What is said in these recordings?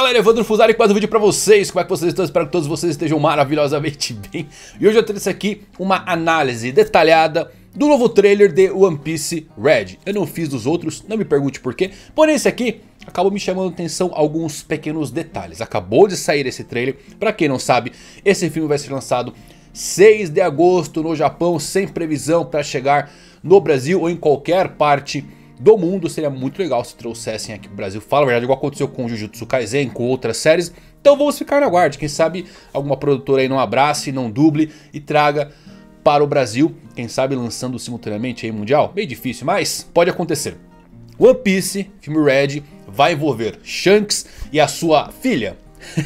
Fala galera, Evandro Fusari com mais um vídeo pra vocês. Como é que vocês estão? Espero que todos vocês estejam maravilhosamente bem. E hoje eu trouxe aqui uma análise detalhada do novo trailer de One Piece Red. Eu não fiz dos outros, não me pergunte por quê. Porém esse aqui acabou me chamando a atenção alguns pequenos detalhes. Acabou de sair esse trailer. Pra quem não sabe, esse filme vai ser lançado 6 de agosto no Japão, sem previsão para chegar no Brasil ou em qualquer parte do mundo. Seria muito legal se trouxessem aqui pro Brasil. Fala a verdade, igual aconteceu com Jujutsu Kaisen, com outras séries. Então vamos ficar na guarda. Quem sabe alguma produtora aí não abrace, não duble e traga para o Brasil. Quem sabe lançando simultaneamente aí mundial. Bem difícil, mas pode acontecer. One Piece, filme Red, vai envolver Shanks e a sua filha.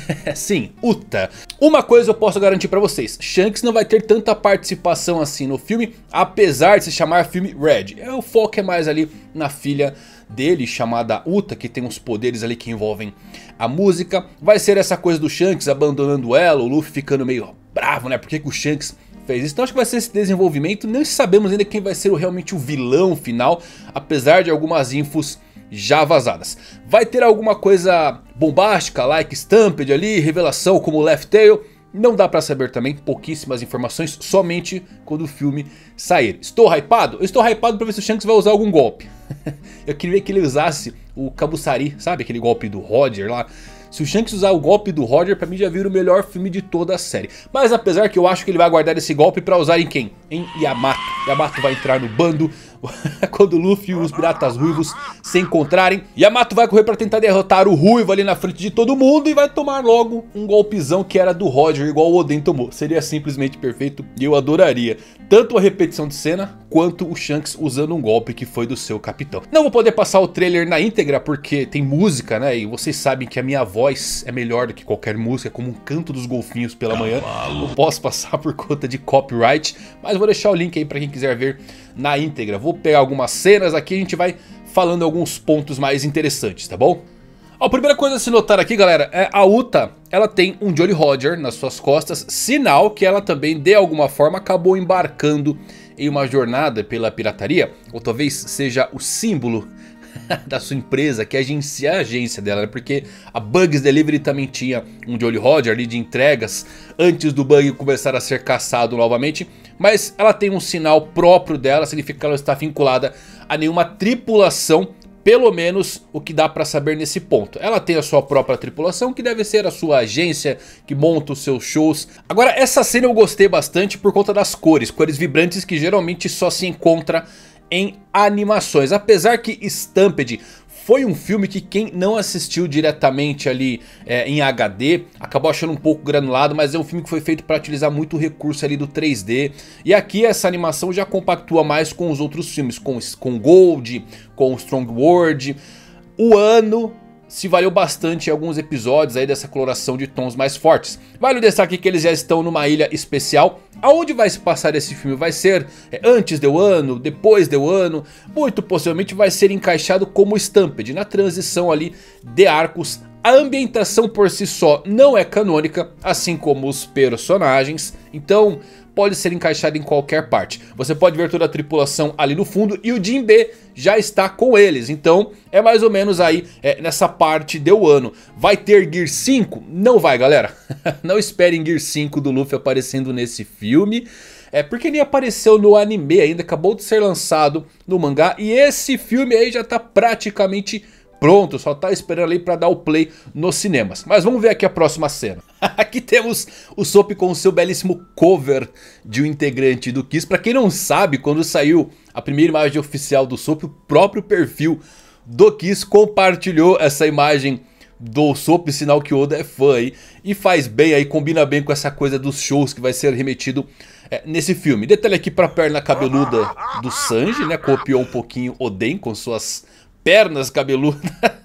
Sim, Uta. Uma coisa eu posso garantir pra vocês: Shanks não vai ter tanta participação assim no filme, apesar de se chamar filme Red. O foco é mais ali na filha dele, chamada Uta, que tem uns poderes ali que envolvem a música. Vai ser essa coisa do Shanks abandonando ela, o Luffy ficando meio bravo, né? Por que o Shanks fez isso? Então acho que vai ser esse desenvolvimento. Não sabemos ainda quem vai ser realmente o vilão final, apesar de algumas infos já vazadas. Vai ter alguma coisa bombástica, like Stampede ali, revelação como Laugh Tale? Não dá pra saber também, pouquíssimas informações, somente quando o filme sair. Estou hypado? Eu estou hypado pra ver se o Shanks vai usar algum golpe. Eu queria que ele usasse o Kabusari, sabe aquele golpe do Roger lá? Se o Shanks usar o golpe do Roger, pra mim já vira o melhor filme de toda a série. Mas apesar que eu acho que ele vai guardar esse golpe pra usar em quem? Em Yamato. Yamato vai entrar no bando quando o Luffy e os piratas ruivos se encontrarem. Yamato vai correr pra tentar derrotar o ruivo ali na frente de todo mundo e vai tomar logo um golpezão que era do Roger, igual o Oden tomou. Seria simplesmente perfeito e eu adoraria tanto a repetição de cena quanto o Shanks usando um golpe que foi do seu capitão. Não vou poder passar o trailer na íntegra porque tem música, né? E vocês sabem que a minha voz é melhor do que qualquer música, como um canto dos golfinhos pela manhã. Não posso passar por conta de copyright, mas vou deixar o link aí pra quem quiser ver na íntegra. Vou pegar algumas cenas aqui e a gente vai falando alguns pontos mais interessantes, tá bom? A primeira coisa a se notar aqui, galera, é a Uta. Ela tem um Jolly Roger nas suas costas, sinal que ela também de alguma forma acabou embarcando em uma jornada pela pirataria, ou talvez seja o símbolo da sua empresa, que é a agência dela, né? Porque a Bugs Delivery também tinha um Jolly Roger ali de entregas antes do Bug começar a ser caçado novamente. Mas ela tem um sinal próprio dela, significa que ela está vinculada a nenhuma tripulação, pelo menos o que dá pra saber nesse ponto. Ela tem a sua própria tripulação, que deve ser a sua agência que monta os seus shows. Agora essa cena eu gostei bastante por conta das cores, cores vibrantes que geralmente só se encontra em animações. Apesar que Stampede foi um filme que quem não assistiu diretamente ali em HD acabou achando um pouco granulado, mas é um filme que foi feito para utilizar muito o recurso ali do 3D. E aqui essa animação já compactua mais com os outros filmes, com Gold, com Strong World. O ano se valeu bastante em alguns episódios aí dessa coloração de tons mais fortes. Vale o destaque que eles já estão numa ilha especial. Aonde vai se passar esse filme? Vai ser antes de Wano, depois de Wano? Muito possivelmente vai ser encaixado como Stampede, na transição ali de arcos. A ambientação por si só não é canônica, assim como os personagens, então pode ser encaixado em qualquer parte. Você pode ver toda a tripulação ali no fundo e o Jinbe já está com eles. Então é mais ou menos aí nessa parte de Wano. Vai ter Gear 5? Não vai, galera. Não esperem Gear 5 do Luffy aparecendo nesse filme. Porque nem apareceu no anime ainda, acabou de ser lançado no mangá. E esse filme aí já está praticamente pronto, só tá esperando ali pra dar o play nos cinemas. Mas vamos ver aqui a próxima cena. Aqui temos o Soap com o seu belíssimo cover de um integrante do Kiss. Pra quem não sabe, quando saiu a primeira imagem oficial do Soap, o próprio perfil do Kiss compartilhou essa imagem do Soap, sinal que o Oda é fã aí. E faz bem aí, combina bem com essa coisa dos shows que vai ser remetido nesse filme. Detalhe aqui pra perna cabeluda do Sanji, né? Copiou um pouquinho Oden com suas pernas cabeludas.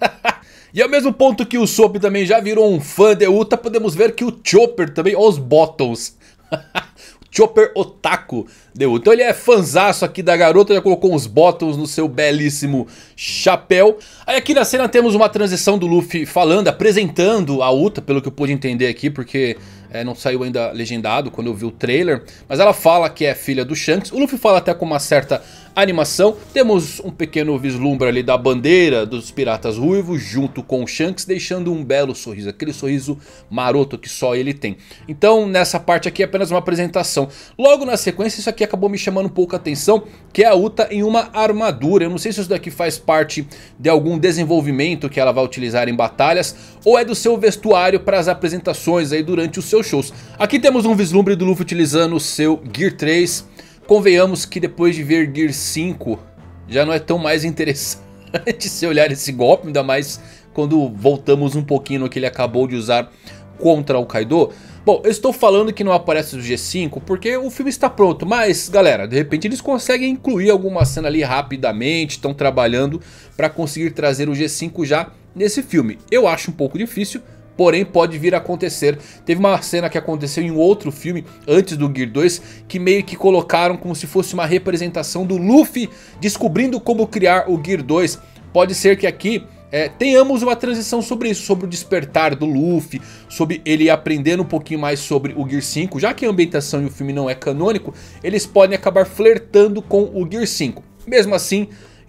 E ao mesmo ponto que o Soap também já virou um fã de Uta, podemos ver que o Chopper também, os Bottoms. Chopper Otaku de Uta. Então ele é fanzaço aqui da garota, já colocou uns Bottoms no seu belíssimo chapéu. Aí aqui na cena temos uma transição do Luffy falando, apresentando a Uta, pelo que eu pude entender aqui, porque não saiu ainda legendado quando eu vi o trailer. Mas ela fala que é filha do Shanks. O Luffy fala até com uma certa animação. Temos um pequeno vislumbre ali da bandeira dos piratas ruivos junto com o Shanks, deixando um belo sorriso, aquele sorriso maroto que só ele tem. Então nessa parte aqui é apenas uma apresentação. Logo na sequência isso aqui acabou me chamando um pouco a atenção, que é a Uta em uma armadura. Eu não sei se isso daqui faz parte de algum desenvolvimento que ela vai utilizar em batalhas, ou é do seu vestuário para as apresentações aí durante os seus shows. Aqui temos um vislumbre do Luffy utilizando o seu Gear 3. Convenhamos que depois de ver Gear 5 já não é tão mais interessante se olhar esse golpe, ainda mais quando voltamos um pouquinho no que ele acabou de usar contra o Kaido. Bom, eu estou falando que não aparece o G5 porque o filme está pronto, mas galera, de repente eles conseguem incluir alguma cena ali rapidamente, estão trabalhando para conseguir trazer o G5 já nesse filme. Eu acho um pouco difícil, porém pode vir a acontecer. Teve uma cena que aconteceu em um outro filme antes do Gear 2 que meio que colocaram como se fosse uma representação do Luffy descobrindo como criar o Gear 2. Pode ser que aqui tenhamos uma transição sobre isso, sobre o despertar do Luffy, sobre ele aprendendo um pouquinho mais sobre o Gear 5. Já que a ambientação e o filme não é canônico, eles podem acabar flertando com o Gear 5. Mesmo assim,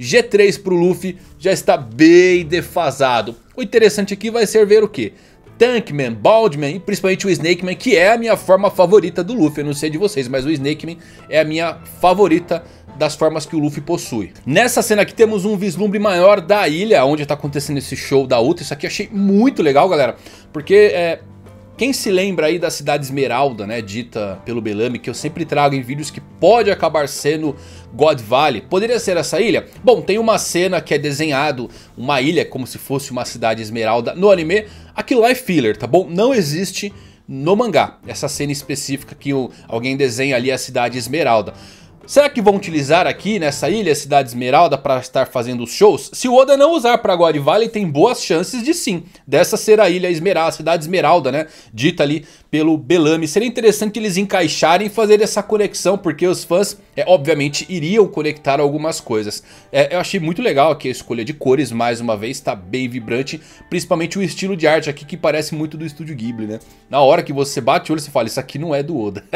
G3 pro Luffy já está bem defasado. O interessante aqui vai ser ver o que? Tankman, Baldman e principalmente o Snakeman, que é a minha forma favorita do Luffy. Eu não sei de vocês, mas o Snakeman é a minha favorita das formas que o Luffy possui. Nessa cena aqui temos um vislumbre maior da ilha onde está acontecendo esse show da Uta. Isso aqui eu achei muito legal, galera, porque quem se lembra aí da cidade Esmeralda, né, dita pelo Bellamy, que eu sempre trago em vídeos, que pode acabar sendo God Valley. Poderia ser essa ilha? Bom, tem uma cena que é desenhado uma ilha como se fosse uma cidade Esmeralda no anime. Aquilo lá é filler, tá bom? Não existe no mangá essa cena específica que alguém desenha ali a cidade Esmeralda. Será que vão utilizar aqui nessa ilha, Cidade Esmeralda, para estar fazendo os shows? Se o Oda não usar para God Valley, tem boas chances de sim, dessa ser a ilha Esmeralda, a Cidade Esmeralda, né? Dita ali pelo Bellamy. Seria interessante eles encaixarem e fazer essa conexão, porque os fãs, obviamente, iriam conectar algumas coisas. Eu achei muito legal aqui a escolha de cores, mais uma vez, tá bem vibrante. Principalmente o estilo de arte aqui, que parece muito do Estúdio Ghibli, né? Na hora que você bate o olho, você fala, isso aqui não é do Oda.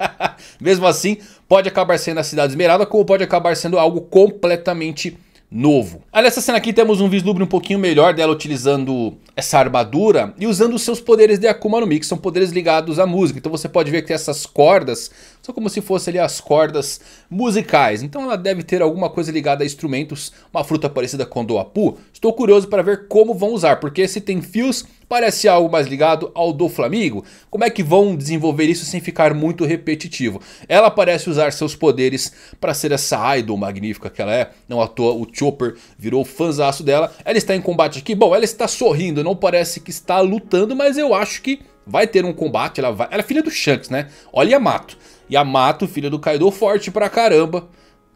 Mesmo assim, pode acabar sendo a Cidade Esmeralda, como pode acabar sendo algo completamente novo. Nessa cena aqui temos um vislumbre um pouquinho melhor dela utilizando essa armadura e usando os seus poderes de Akuma no Mi, que são poderes ligados à música. Então você pode ver que essas cordas são como se fossem ali as cordas musicais. Então ela deve ter alguma coisa ligada a instrumentos, uma fruta parecida com Doapu. Estou curioso para ver como vão usar, porque se tem fios, parece algo mais ligado ao do Flamigo. Como é que vão desenvolver isso sem ficar muito repetitivo? Ela parece usar seus poderes para ser essa idol magnífica que ela é. Não à toa o Chopper virou fãzaço dela. Ela está em combate aqui. Bom, ela está sorrindo, não parece que está lutando, mas eu acho que vai ter um combate. Ela é filha do Shanks, né? Olha Yamato. Yamato, filha do Kaido, forte pra caramba.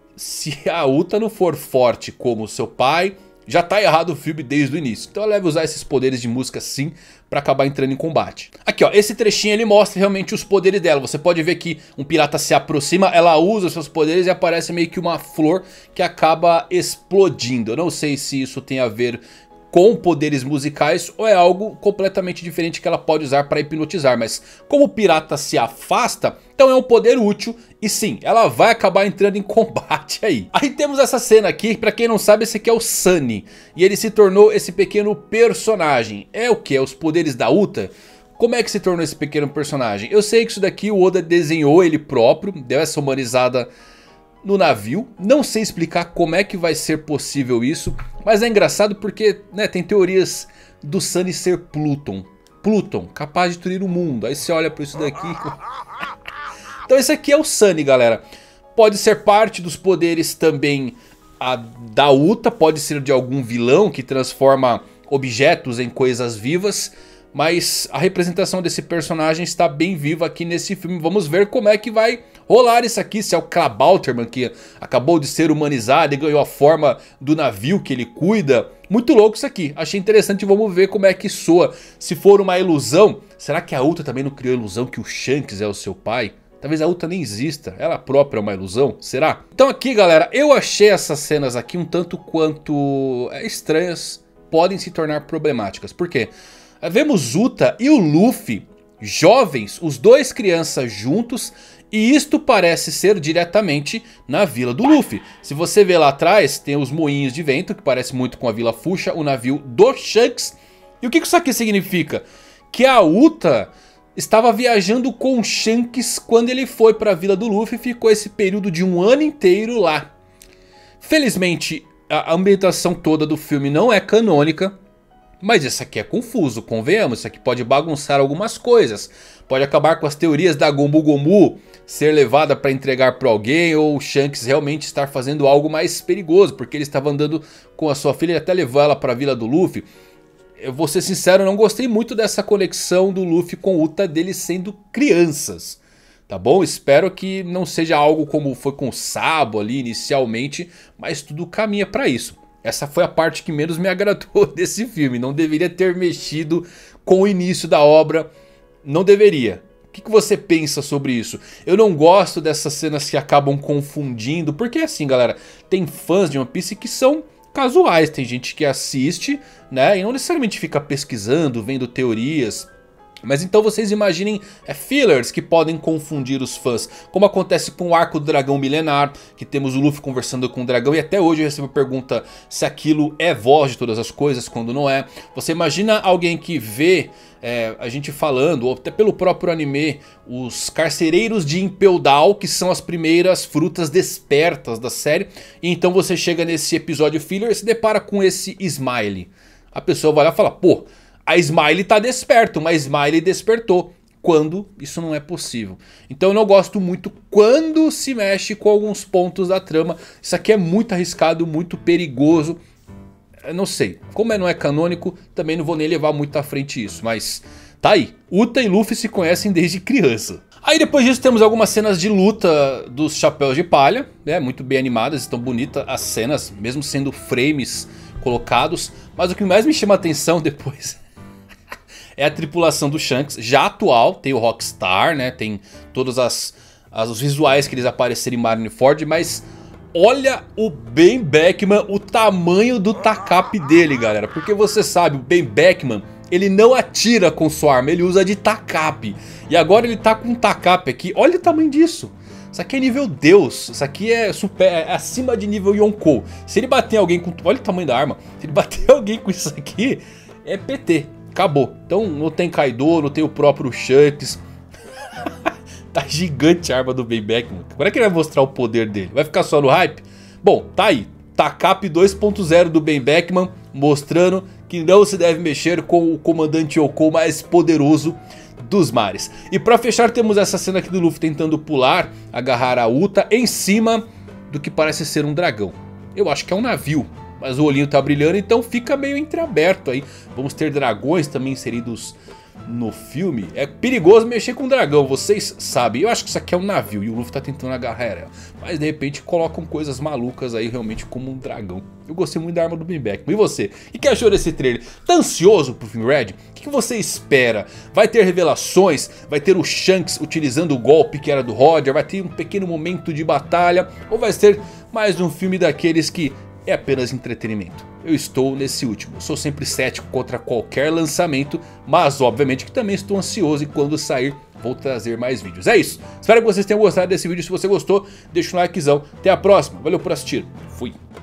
Se a Uta não for forte como seu pai, já tá errado o filme desde o início. Então ela deve usar esses poderes de música sim pra acabar entrando em combate. Aqui ó, esse trechinho ele mostra realmente os poderes dela. Você pode ver que um pirata se aproxima, ela usa os seus poderes e aparece meio que uma flor que acaba explodindo. Eu não sei se isso tem a ver com poderes musicais ou é algo completamente diferente que ela pode usar para hipnotizar. Mas como o pirata se afasta, então é um poder útil e sim, ela vai acabar entrando em combate aí. Aí temos essa cena aqui, pra quem não sabe, esse aqui é o Sunny. E ele se tornou esse pequeno personagem. É o que? É os poderes da Uta? Como é que se tornou esse pequeno personagem? Eu sei que isso daqui o Oda desenhou ele próprio, deu essa humanizada no navio. Não sei explicar como é que vai ser possível isso, mas é engraçado porque, né, tem teorias do Sunny ser Pluton. Pluton, capaz de destruir o mundo. Aí você olha para isso daqui. Então esse aqui é o Sunny, galera. Pode ser parte dos poderes também da Uta, pode ser de algum vilão que transforma objetos em coisas vivas. Mas a representação desse personagem está bem viva aqui nesse filme. Vamos ver como é que vai rolar isso aqui. Se é o Klabauterman que acabou de ser humanizado e ganhou a forma do navio que ele cuida. Muito louco isso aqui. Achei interessante, vamos ver como é que soa. Se for uma ilusão, será que a Uta também não criou a ilusão que o Shanks é o seu pai? Talvez a Uta nem exista, ela própria é uma ilusão, será? Então aqui galera, eu achei essas cenas aqui um tanto quanto estranhas. Podem se tornar problemáticas, por quê? Vemos Uta e o Luffy jovens, os dois crianças juntos. E isto parece ser diretamente na vila do Luffy. Se você ver lá atrás, tem os moinhos de vento, que parece muito com a Vila Fuchsia, o navio do Shanks. E o que isso aqui significa? Que a Uta estava viajando com o Shanks quando ele foi para a vila do Luffy e ficou esse período de um ano inteiro lá. Felizmente, a ambientação toda do filme não é canônica. Mas isso aqui é confuso, convenhamos, isso aqui pode bagunçar algumas coisas. Pode acabar com as teorias da Gomu Gomu ser levada para entregar para alguém, ou o Shanks realmente estar fazendo algo mais perigoso, porque ele estava andando com a sua filha e até levou ela para a vila do Luffy. Eu vou ser sincero, eu não gostei muito dessa conexão do Luffy com o Uta, deles sendo crianças. Tá bom? Espero que não seja algo como foi com o Sabo ali inicialmente, mas tudo caminha para isso. Essa foi a parte que menos me agradou desse filme. Não deveria ter mexido com o início da obra. Não deveria. O que você pensa sobre isso? Eu não gosto dessas cenas que acabam confundindo. Porque assim, galera, tem fãs de One Piece que são casuais. Tem gente que assiste, né, e não necessariamente fica pesquisando, vendo teorias. Mas então vocês imaginem fillers que podem confundir os fãs. Como acontece com o arco do dragão milenar, que temos o Luffy conversando com o dragão. E até hoje eu recebo a pergunta se aquilo é voz de todas as coisas, quando não é. Você imagina alguém que vê a gente falando, ou até pelo próprio anime, os carcereiros de Impel Down, que são as primeiras frutas despertas da série. E então você chega nesse episódio filler e se depara com esse Smiley. A pessoa vai lá e fala, pô, a Smiley tá desperta, uma Smiley despertou. Quando isso não é possível. Então eu não gosto muito quando se mexe com alguns pontos da trama. Isso aqui é muito arriscado, muito perigoso. Eu não sei, como não é canônico, também não vou nem levar muito à frente isso. Mas tá aí, Uta e Luffy se conhecem desde criança. Aí depois disso temos algumas cenas de luta dos Chapéus de Palha, né? Muito bem animadas, estão bonitas as cenas, mesmo sendo frames colocados. Mas o que mais me chama a atenção depois é a tripulação do Shanks, já atual. Tem o Rockstar, né? Tem todos os visuais que eles apareceram em Marineford. Mas olha o Ben Beckman, o tamanho do tacape dele, galera. Porque você sabe, o Ben Beckman, ele não atira com sua arma, ele usa de tacape. E agora ele tá com um tacape aqui, olha o tamanho disso. Isso aqui é nível Deus, isso aqui é acima de nível Yonkou. Se ele bater alguém com... olha o tamanho da arma. Se ele bater alguém com isso aqui, é PT. Acabou. Então não tem Kaido, não tem o próprio Shanks. Tá gigante a arma do Ben Beckman. Como é que ele vai mostrar o poder dele? Vai ficar só no hype? Bom, tá aí. Tacape 2.0 do Ben Beckman, mostrando que não se deve mexer com o comandante Yonkou mais poderoso dos mares. E pra fechar temos essa cena aqui do Luffy tentando pular, agarrar a Uta em cima do que parece ser um dragão. Eu acho que é um navio, mas o olhinho tá brilhando, então fica meio entreaberto aí. Vamos ter dragões também inseridos no filme. É perigoso mexer com dragão, vocês sabem. Eu acho que isso aqui é um navio e o Luffy tá tentando agarrar ela. Mas de repente colocam coisas malucas aí realmente como um dragão. Eu gostei muito da arma do Ben Beckman. E você? O que achou desse trailer? Tá ansioso pro filme Red? O que você espera? Vai ter revelações? Vai ter o Shanks utilizando o golpe que era do Roger? Vai ter um pequeno momento de batalha? Ou vai ser mais um filme daqueles que é apenas entretenimento? Eu estou nesse último. Sou sempre cético contra qualquer lançamento, mas obviamente que também estou ansioso e quando sair vou trazer mais vídeos. É isso. Espero que vocês tenham gostado desse vídeo. Se você gostou, deixa um likezão. Até a próxima. Valeu por assistir. Fui.